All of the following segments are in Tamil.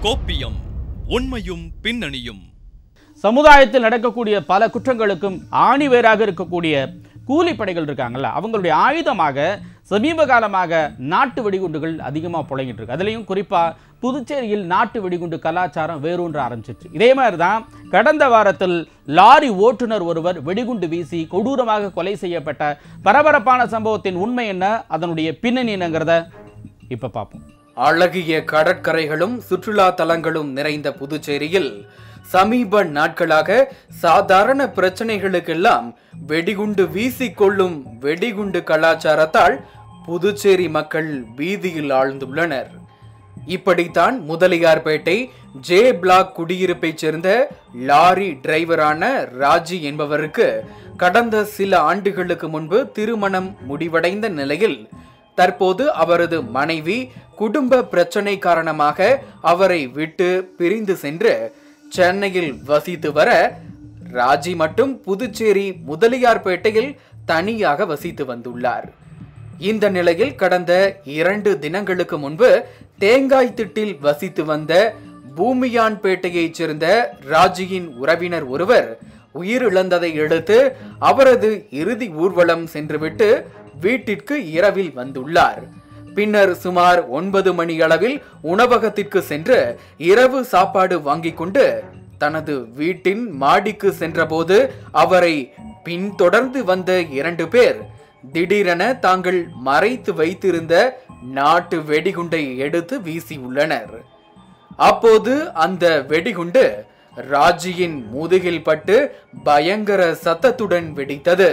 கோப்பியம் உண்மையும் பின்னணியும். சமுதாயத்தில் நடக்கக்கூடிய பல குற்றங்களுக்கும் ஆணிவேராக இருக்கக்கூடிய கூலிப்படைகள் இருக்காங்கல்ல, அவங்களுடைய ஆயுதமாக சமீப காலமாக நாட்டு வெடிகுண்டுகள் அதிகமாக புழங்கிட்டு இருக்கு. அதுலேயும் குறிப்பாக புதுச்சேரியில் நாட்டு வெடிகுண்டு கலாச்சாரம் வேரூன்ற ஆரம்பிச்சிச்சு. இதே மாதிரி தான் கடந்த வாரத்தில் லாரி ஓட்டுநர் ஒருவர் வெடிகுண்டு வீசி கொடூரமாக கொலை செய்யப்பட்ட பரபரப்பான சம்பவத்தின் உண்மை என்ன, அதனுடைய பின்னணி என்னங்கிறத இப்போ பார்ப்போம். அழகிய கடற்கரைகளும் சுற்றுலா தலங்களும் நிறைந்த புதுச்சேரியில் சமீப நாட்களாக சாதாரண பிரச்சனைகளுக்கெல்லாம் வெடிகுண்டு வீசிக்கொள்ளும் வெடிகுண்டு கலாச்சாரத்தால் புதுச்சேரி மக்கள் பீதியில் ஆழ்ந்துள்ளனர். இப்படித்தான் முதலியார்பேட்டை ஜே பிளாக் குடியிருப்பைச் சேர்ந்த லாரி டிரைவரான ராஜி என்பவருக்கு கடந்த சில ஆண்டுகளுக்கு முன்பு திருமணம் முடிவடைந்த நிலையில் தற்போது அவரது மனைவி குடும்ப பிரச்சனை காரணமாக அவரை விட்டு பிரிந்து சென்று சென்னையில் வசித்து வர, ராஜி மட்டும் புதுச்சேரி முதலியார்பேட்டையில் தனியாக வசித்து வந்துள்ளார். இந்த நிலையில் கடந்த 2 தினங்களுக்கு முன்பு தேங்காய் திட்டில் வசித்து வந்த பூமியான்பேட்டையைச் சேர்ந்த ராஜியின் உறவினர் ஒருவர் உயிரிழந்ததை அடுத்து அவரது இறுதி ஊர்வலம் சென்றுவிட்டு வீட்டிற்கு இரவில் வந்துள்ளார். பின்னர் சுமார் 9 மணி அளவில் உணவகத்திற்கு சென்று இரவு சாப்பாடு வாங்கி கொண்டு தனது வீட்டின் மாடிக்கு சென்றபோது அவரை பின்தொடர்ந்து வந்த 2 பேர் திடீரென தாங்கள் மறைத்து வைத்திருந்த நாட்டு வெடிகுண்டை எடுத்து வீசியுள்ளனர். அப்போது அந்த வெடிகுண்டு ராஜியின் முதுகில் பட்டு பயங்கர சத்தத்துடன் வெடித்தது.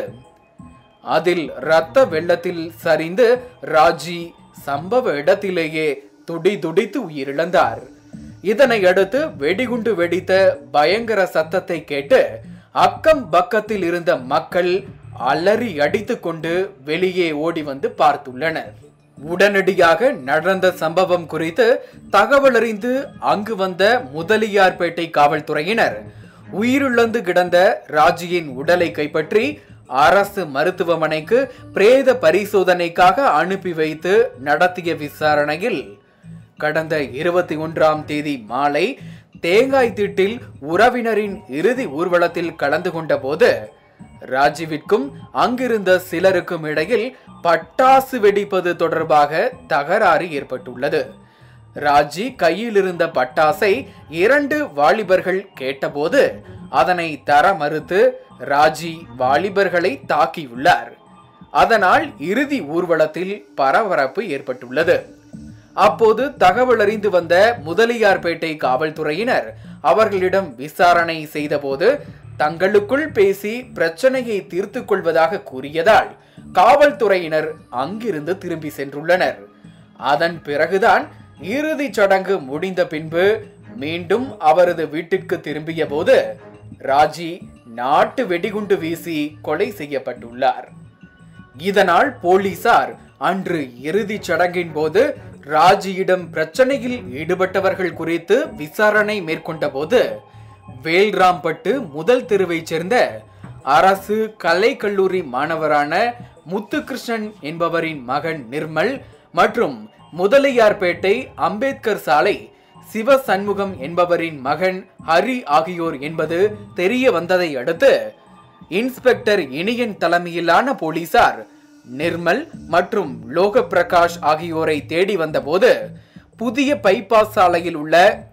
அதில் இரத்த வெள்ளத்தில் சரிந்து ராஜி சம்பவ இடத்திலேயே துடிதுடித்து உயிரிழந்தார். இதனை அடுத்து வெடிகுண்டு வெடித்த பயங்கர சத்தத்தை கேட்டு அக்கம் பக்கத்தில் இருந்த மக்கள் அலறி அடித்துக் கொண்டு வெளியே ஓடி வந்து பார்த்துள்ளனர். உடனடியாக நடந்த சம்பவம் குறித்து தகவல் அறிந்து அங்கு வந்த முதலியார்பேட்டை காவல்துறையினர் உயிரிழந்து கிடந்த ராஜியின் உடலை கைப்பற்றி அரசு மருத்துவமனைக்கு பிரேத பரிசோதனைக்காக அனுப்பி வைத்து நடத்திய விசாரணையில் கடந்த 21ஆம் தேதி மாலை தேங்காய் திட்டில் உறவினரின் இறுதி ஊர்வலத்தில் கலந்து கொண்ட போது ராஜிவிற்கும் அங்கிருந்த சிலருக்கும் இடையில் பட்டாசு வெடிப்பது தொடர்பாக தகராறு ஏற்பட்டுள்ளது. ராஜி கையில் இருந்த பட்டாசை 2 வாலிபர்கள் கேட்டபோது அதனை தர மறுத்து ராஜி வாலிபர்களை தாக்கியுள்ளார். அதனால் இறுதி ஊர்வலத்தில் பரபரப்பு ஏற்பட்டுள்ளது. அப்போது தகவல் அறிந்து வந்த முதலியார்பேட்டை காவல்துறையினர் அவர்களிடம் விசாரணை செய்தபோது தங்களுக்குள் பேசி பிரச்சனையை தீர்த்து கொள்வதாக கூறியதால் காவல்துறையினர் அங்கிருந்து திரும்பி சென்றுள்ளனர். அதன் பிறகுதான் இறுதி சடங்கு முடிந்த பின்பு மீண்டும் அவரது வீட்டிற்கு திரும்பிய போது ராஜி நாட்டு வெடிகுண்டு வீசி கொலை செய்யப்பட்டுள்ளார். இதனால் போலீசார் அன்று இறுதி சடங்கின் போது ராஜியிடம் பிரச்சனையில் ஈடுபட்டவர்கள் குறித்து விசாரணை மேற்கொண்ட போது வேல்ராம்பட்டு முதல் தெருவைச் சேர்ந்த அரசு கலைக்கல்லூரி மாணவரான முத்துகிருஷ்ணன் என்பவரின் மகன் நிர்மல் மற்றும் முதலியார்பேட்டை அம்பேத்கர் சாலை சிவசண்முகம் என்பவரின் மகன் ஹரி ஆகியோர் என்பது தெரிய வந்ததை அடுத்து இன்ஸ்பெக்டர் இனியன் தலைமையிலான போலீசார் நிர்மல் மற்றும் லோக பிரகாஷ் ஆகியோரை தேடி வந்தபோது புதிய பைபாஸ் சாலையில் உள்ள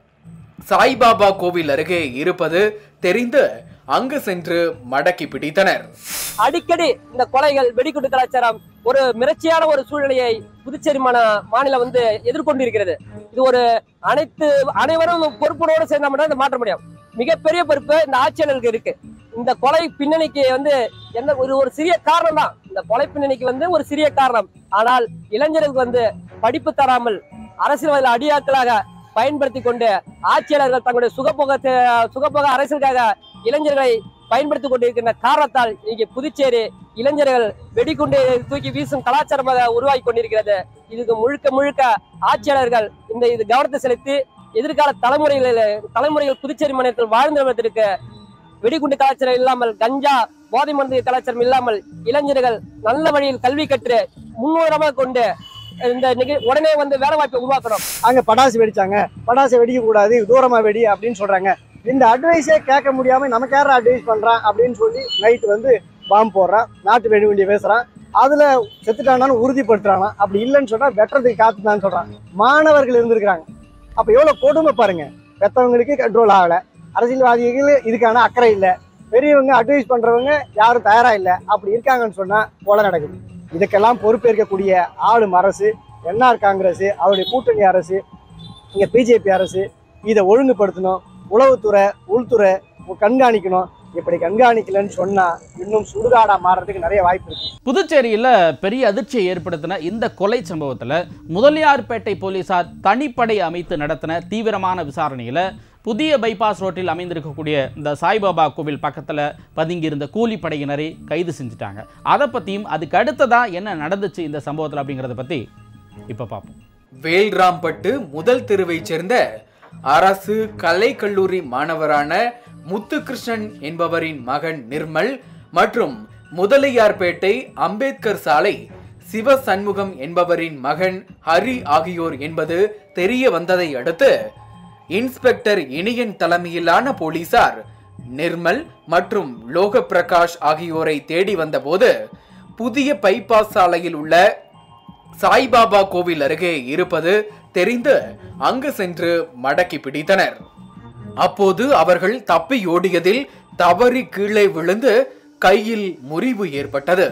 சாய்பாபா கோவில் அருகே இருப்பது தெரிந்து அங்கு சென்று மடக்கி பிடித்தனர். அடிக்கடி இந்த கொலைகள் வெடிகுண்டு கலாச்சாரம் ஒரு மிரட்சியான ஒரு சூழ்நிலையை புதுச்சேரி மாநிலம் எதிர்கொண்டிருக்கிறது. இது ஒரு அனைவரும் பொறுப்புணோடு சேர்ந்தா மட்டும் இதை மாற்ற முடியும். மிகப்பெரிய பொறுப்பு இந்த ஆட்சியாளர்களுக்கு இருக்கு. இந்த கொலை பின்னணிக்கு என்ன ஒரு சிறிய காரணம் தான். இந்த கொலை பின்னணிக்கு ஒரு சிறிய காரணம். ஆனால் இளைஞர்களுக்கு படிப்பு தராமல் அரசியல்வாதிகள் அடியாட்களாக பயன்படுத்தி கொண்டு ஆட்சியாளர்கள் தங்களுடைய சுகபோக அரசியலுக்காக இளைஞர்களை பயன்படுத்திக் கொண்டிருக்கின்ற காரணத்தால் இன்னைக்கு புதுச்சேரி இளைஞர்கள் வெடிகுண்டு தூக்கி வீசும் கலாச்சாரமாக உருவாகி கொண்டிருக்கிறது. இதுக்கு முழுக்க ஆட்சியாளர்கள் இது கவனத்தை செலுத்தி எதிர்கால தலைமுறைகள் புதுச்சேரி மாநிலத்தில் வாழ்ந்து வருவதற்கு வெடிகுண்டு கலாச்சாரம் இல்லாமல், கஞ்சா போதை மருந்து கலாச்சாரம் இல்லாமல் இளைஞர்கள் நல்ல வழியில் கல்வி கற்று முன்னுரிமாக கொண்டு இந்த உடனே வந்து வேலை வாய்ப்பை உருவாக்கணும். அங்க பட்டாசு வெடிச்சாங்க, பட்டாசு வெடிக்க கூடாது, தூரமா வெடி அப்படின்னு சொல்றாங்க. இந்த அட்வைஸே கேட்க முடியாம நமக்கு யாரும் அட்வைஸ் பண்றான் அப்படின்னு சொல்லி நைட்டு வந்து பாம்பு போடுறான், நாட்டு வெடிகுண்டியை பேசுறான், அதுல செத்துட்டானாலும் உறுதிப்படுத்துறானா, அப்படி இல்லைன்னு சொன்னா வெட்டுறதுக்கு காத்துதான்னு சொல்றான். மாணவர்கள் இருந்திருக்கிறாங்க. அப்ப எவ்வளவு கொடுமை பாருங்க. பெற்றவங்களுக்கு கண்ட்ரோல் ஆகல, அரசியல்வாதிகள் இதுக்கான அக்கறை இல்லை, பெரியவங்க அட்வைஸ் பண்றவங்க யாரும் தயாரா இல்லை, அப்படி இருக்காங்கன்னு சொன்னா கொலை நடக்குது. இதுக்கெல்லாம் பொறுப்பேற்கக்கூடிய ஆளும் அரசு, என்ஆர் காங்கிரஸ், அவருடைய கூட்டணி அரசு, இங்க பிஜேபி அரசு இதை ஒழுங்குபடுத்தணும். உளவுத்துறை, உள்துறை கண்காணிக்கணும். இப்படி கண்காணிக்கலன்னு சொன்னா இன்னும் சுடுகாடா மாறதுக்கு நிறைய வாய்ப்பு இருக்கு. புதுச்சேரியில் பெரிய அதிர்ச்சியை ஏற்படுத்தின இந்த கொலை சம்பவத்தில் முதலியார்பேட்டை போலீசார் தனிப்படை அமைத்து நடத்தின தீவிரமான விசாரணையில் புதிய பைபாஸ் ரோட்டில் அமைந்திருக்கக்கூடிய இந்த சாய்பாபா கோவில் பக்கத்தில் பதுங்கியிருந்த கூலிப்படையினரை கைது செஞ்சுட்டாங்க. அதை பற்றியும் அதுக்கு அடுத்ததான் என்ன நடந்துச்சு இந்த சம்பவத்தில் அப்படிங்கிறத பற்றி இப்போ பார்ப்போம். வேல்ராம்பட்டு முதல் தெருவைச் சேர்ந்த அரசு கலைக்கல்லூரி மாணவரான முத்துகிருஷ்ணன் என்பவரின் மகன் நிர்மல் மற்றும் முதலியார்பேட்டை அம்பேத்கர் சாலை சிவசண்முகம் என்பவரின் மகன் ஹரி ஆகியோர் என்பது தெரிய வந்ததை அடுத்து இன்ஸ்பெக்டர் இனியன் தலைமையிலான போலீசார் நிர்மல் மற்றும் லோக பிரகாஷ் ஆகியோரை தேடி வந்தபோது புதிய பைபாஸ் சாலையில் உள்ள சாய்பாபா கோவில் அருகே இருப்பது தெரிந்து அங்கு சென்று மடக்கி பிடித்தனர். அப்போது அவர்கள் தப்பி ஓடியதில் தவறி கீழே விழுந்து கையில் முறிவு ஏற்பட்டது.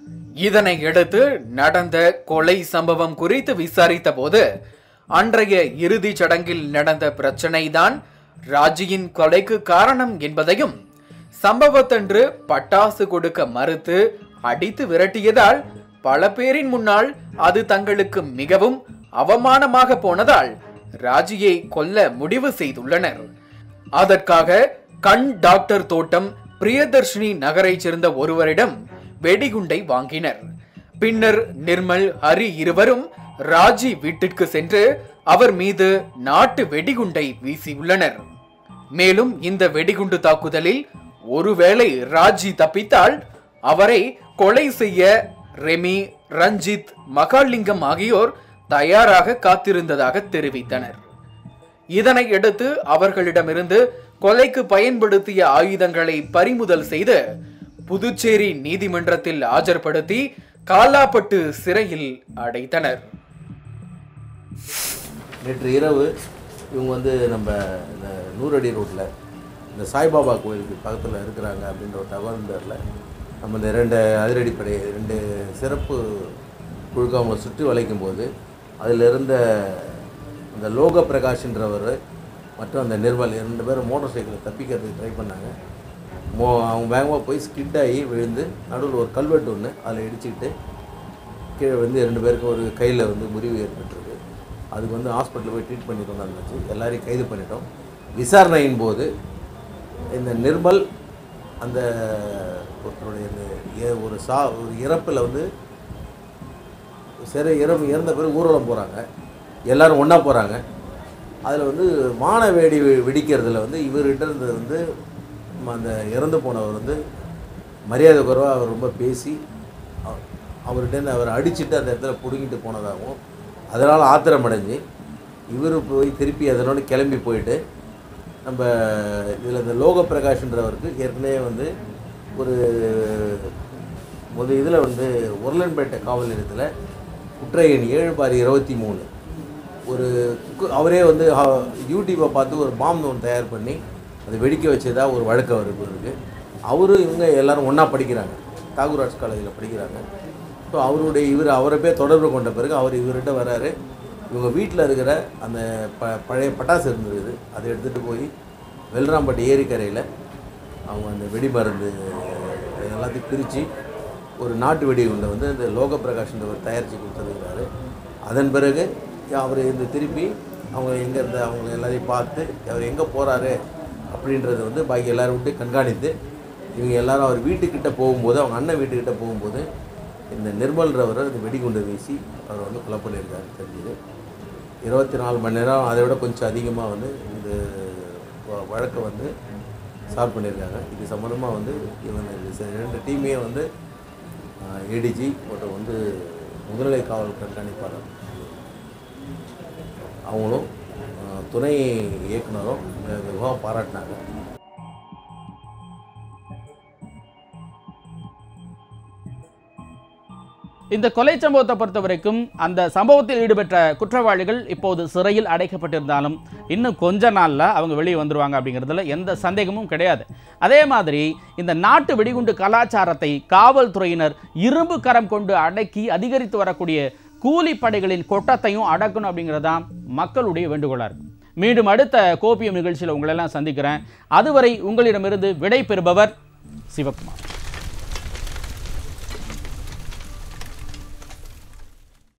இதனை அடுத்து நடந்த கொலை சம்பவம் குறித்து விசாரித்த போது அன்றைய இறுதி சடங்கில் நடந்த பிரச்சனை தான் ராஜியின் கொலைக்கு காரணம் என்பதையும், சம்பவத்தன்று பட்டாசு கொடுக்க மறுத்து அடித்து விரட்டியதால் பல பேரின் முன்னால் அது தங்களுக்கு மிகவும் அவமானமாக போனதால் ராஜியை கொல்ல முடிவு செய்துள்ளனர். அதற்காக கண் டாக்டர் தோட்டம் பிரியதர்ஷினி நகரைச் சேர்ந்த ஒருவரிடம் வெடிகுண்டை வாங்கினர். பின்னர் நிர்மல், ஹரி இருவரும் ராஜி வீட்டிற்கு சென்று அவர் மீது நாட்டு வெடிகுண்டை வீசியுள்ளனர். மேலும் இந்த வெடிகுண்டு தாக்குதலில் ஒருவேளை ராஜி தப்பித்தால் அவரை கொலை செய்ய ரெமி, ரஞ்சித், மகாலிங்கம் ஆகியோர் தயாராக காத்திருந்ததாக தெரிவித்தனர். இதனை அடுத்து அவர்களிடமிருந்து கொலைக்கு பயன்படுத்திய ஆயுதங்களை பறிமுதல் செய்து புதுச்சேரி நீதிமன்றத்தில் ஆஜர்படுத்தி காலாப்பட்டு சிறையில் அடைத்தனர். நேற்று இரவு இவங்க வந்து நம்ம இந்த 100 அடி ரோட்டில் இந்த சாய்பாபா கோயிலுக்கு பக்கத்தில் இருக்கிறாங்க அப்படின்ற ஒரு தகவல் நம்ம இந்த 2 அதிரடிப்படை 2 சிறப்பு குழுக்க அவங்க சுற்றி வளைக்கும் போது அதில் இருந்த அந்த லோக பிரகாஷ்ன்றவர் மற்றும் அந்த நிர்மல் 2 பேரும் மோட்டார் சைக்கிளில் தப்பிக்கிறதுக்கு ட்ரை பண்ணாங்க. அவங்க வேகமாக போய் ஸ்கிட் ஆகி விழுந்து நடுவில் ஒரு கல்வெட்டு ஒன்று அதில் இடிச்சுக்கிட்டு கீழே வந்து 2 பேருக்கு ஒரு கையில் வந்து முறிவு ஏற்பட்டுருக்கு. அதுக்கு வந்து ஹாஸ்பிட்டலில் போய் ட்ரீட் பண்ணி கொண்டாந்துச்சு. எல்லாரையும் கைது பண்ணிட்டோம். விசாரணையின் போது இந்த நிர்மல் அந்த ஒருத்தருடைய ஒரு இறப்பில் வந்து இறந்த பிறகு ஊர்வலம் போகிறாங்க, எல்லோரும் ஒன்றா போகிறாங்க. அதில் வந்து வான வேடி வெடிக்கிறதுல வந்து இவர்கிட்ட இருந்தது வந்து அந்த இறந்து போனவர் வந்து மரியாதை குறைவாக அவர் ரொம்ப பேசி அவர்கிட்ட அவர் அடிச்சுட்டு அந்த இடத்துல பிடுங்கிட்டு போனதாகவும், அதனால் ஆத்திரமடைஞ்சு இவர் போய் திருப்பி அதனோடு கிளம்பி போயிட்டு நம்ம இதில் இந்த லோக பிரகாஷ்ன்றவருக்கு ஏற்கனவே வந்து ஒரு இதில் வந்து உருளன்பேட்டை காவல் நிலையத்தில் குற்றையன் 7/23 ஒரு அவரே வந்து யூடியூப்பை பார்த்து ஒரு பாம்பு ஒன்று தயார் பண்ணி அதை வெடிக்க வச்சதா ஒரு வழக்கு அவருக்கு இருக்குது. இவங்க எல்லோரும் ஒன்றா படிக்கிறாங்க, தாகூர் ஆர்ட்ஸ் காலேஜில் படிக்கிறாங்க. ஸோ அவரை போய் தொடர்பு கொண்ட பிறகு அவர் இவர்கிட்ட வர்றாரு. இவங்க வீட்டில் இருக்கிற அந்த பழைய பட்டாசு இருந்தது, அதை எடுத்துகிட்டு போய் வெல்ராம்பட்டி ஏரிக்கரையில் அவங்க அந்த வெடி மருந்து எல்லாத்தையும் பிரித்து ஒரு நாட்டு வெடி குண்டை வந்து இந்த லோக பிரகாஷ்ன்றவர் தயாரித்து கொடுத்துருக்கிறாரு. அதன் பிறகு அவர் இந்த திருப்பி அவங்க எங்கே இருந்த அவங்க எல்லாரையும் பார்த்து அவர் எங்கே போகிறாரு அப்படின்றத வந்து பாக்கி எல்லோரும் விட்டு கண்காணித்து இவங்க எல்லோரும் அவர் வீட்டுக்கிட்ட போகும்போது, அவங்க அண்ணன் வீட்டுக்கிட்ட போகும்போது இந்த நிர்மல்ன்றவரை இந்த வெடிகுண்டை வீசி அவர் வந்து கொலை பண்ணியிருக்காரு தெரிஞ்சுது. 24 மணி நேரம் அதை விட கொஞ்சம் அதிகமாக வந்து இந்த வழக்கை வந்து சால்வ் பண்ணியிருக்காங்க. இது சம்மந்தமாக வந்து இவங்க 2 டீமே வந்து ஏடிஜி மற்றும் வந்து முதுநிலை காவல் கண்காணிப்பாளர் அவங்களும் துணை இயக்குனரும் மிகவும் பாராட்டினாங்க. இந்த கொலை சம்பவத்தை பொறுத்த வரைக்கும் அந்த சம்பவத்தில் ஈடுபட்ட குற்றவாளிகள் இப்போது சிறையில் அடைக்கப்பட்டிருந்தாலும் இன்னும் கொஞ்ச நாளில் அவங்க வெளியே வந்துடுவாங்க அப்படிங்கிறதுல எந்த சந்தேகமும் கிடையாது. அதே மாதிரி இந்த நாட்டு வெடிகுண்டு கலாச்சாரத்தை காவல்துறையினர் இரும்பு கரம் கொண்டு அடக்கி அதிகரித்து வரக்கூடிய கூலிப்படைகளின் கொட்டத்தையும் அடக்கணும் அப்படிங்கிறதான் மக்களுடைய வேண்டுகோளாக இருக்கு. மீண்டும் அடுத்த கோப்பியம் நிகழ்ச்சியில் உங்களெல்லாம் சந்திக்கிறேன். அதுவரை உங்களிடமிருந்து விடை பெறுபவர் சிவகுமார்.